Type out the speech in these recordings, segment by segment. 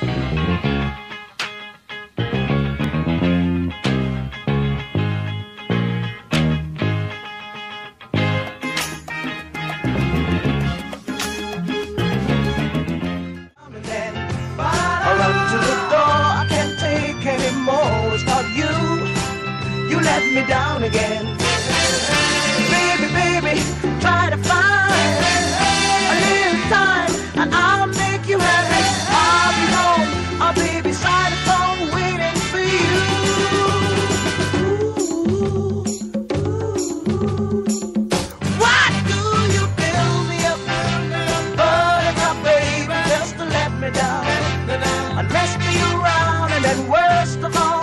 You let me down again. Baby, baby, try to find a little time and I'll make you happy. I'll be home, I'll be beside the phone waiting for you. Why do you fill me up, buttercup, baby, just to let me down and mess me around, and then worst of all,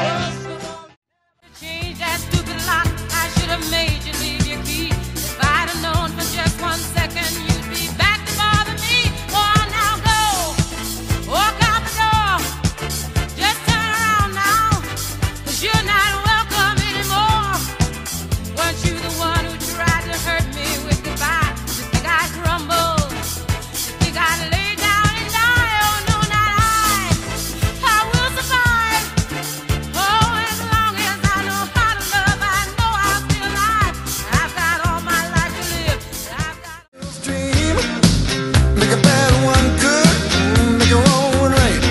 made you leave your key. If I'd have known for just 1 second you'd be back to bother me. Oh, now go, walk out the door, just turn around now, 'cause you're not welcome anymore. Weren't you the one who tried to hurt me with goodbye? You think I'd crumble? You think I'd lay down and die? Oh no, not I will survive. Oh, as long as I know how to love, I know I'll be alive. I've got all my life to live. I've got Dream, make a bad one good, make a wrong one right.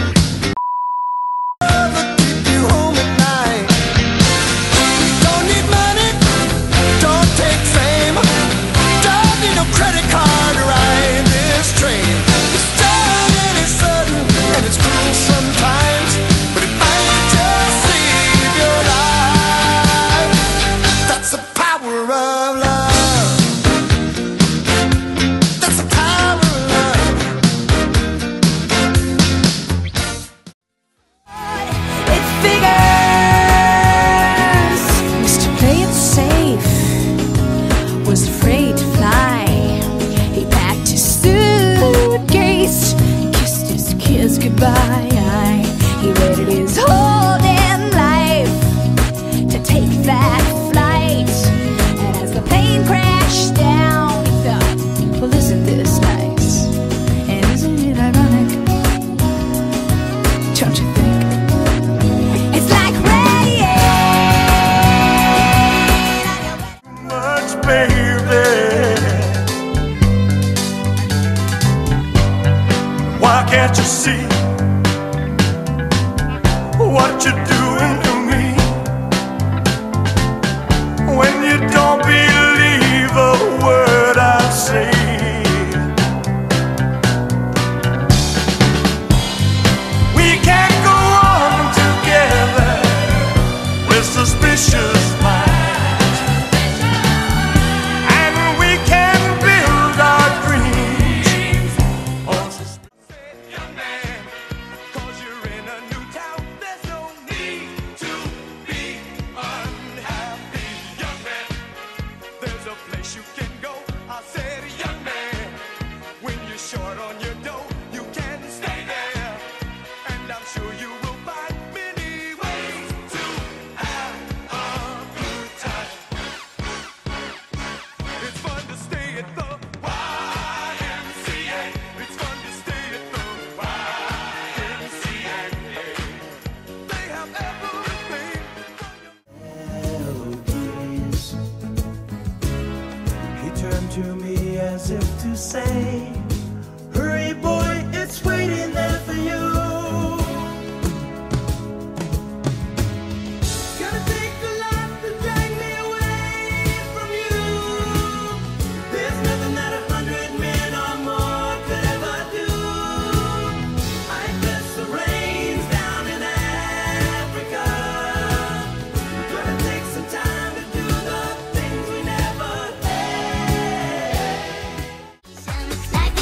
Love keep you home at night. Don't need money, don't take fame, don't need no credit card to ride this train. It's strong and it's sudden and it's cruel sometimes, but it might just save your life. That's the power of love. That's the power of love. It figures. Used to play it safe, was afraid to fly. He packed his suitcase, kissed his kids goodbye. He waited his whole damn life to take that flight. And as the plane crashed down, he thought, well, isn't this nice? And isn't it ironic? Don't you think? It's like rain. Much, baby. Why can't you see what you're doing to me? When you don't believe a word I say. We can't go on together with suspicious minds, and we can build our dreams on suspicion. Young man, 'cause you're in a new town, there's no need to be unhappy. Young man, there's a place you can go. I said, young man, when you're short on your dough, you can stay there, and I'm sure you will find many ways to have a good time. It's fun to stay at the YMCA. It's fun to stay at the YMCA. They have everything melodies. He turned to me as if to say, hurry boy, it's waiting there for you. Gonna take a lot to drag me away from you. There's nothing that 100 men or more could ever do. I guess the rain's down in Africa. Gonna take some time to do the things we never had. Like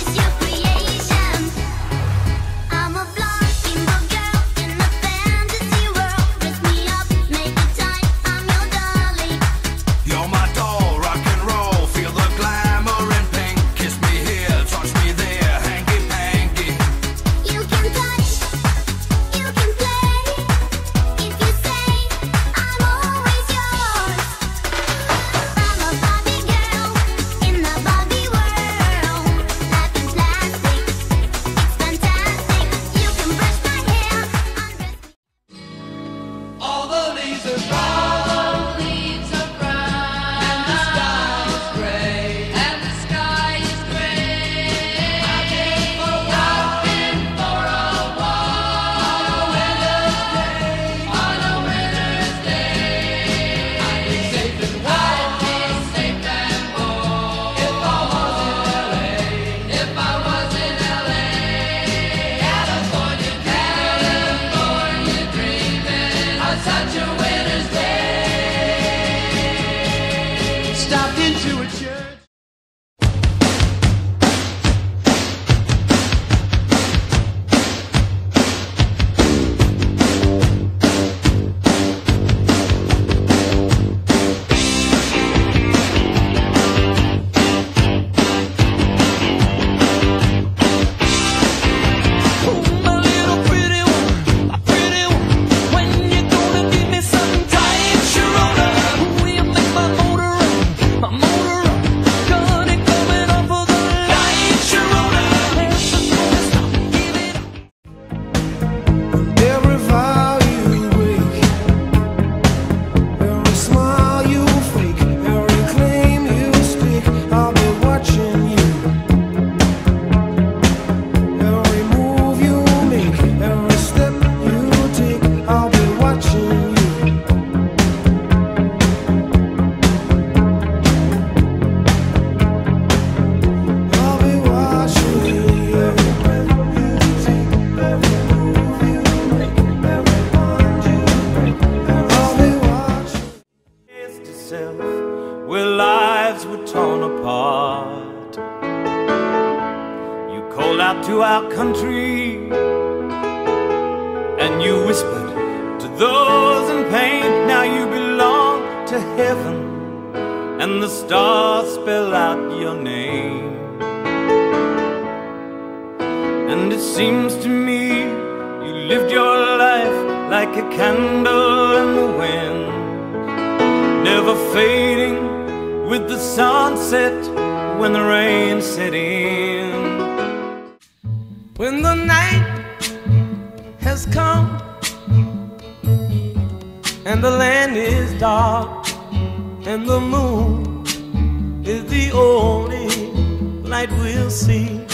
country, and you whispered to those in pain, now you belong to heaven, and the stars spell out your name. And it seems to me you lived your life like a candle in the wind, never fading with the sunset when the rain set in. When the night has come and the land is dark and the moon is the only light we'll see,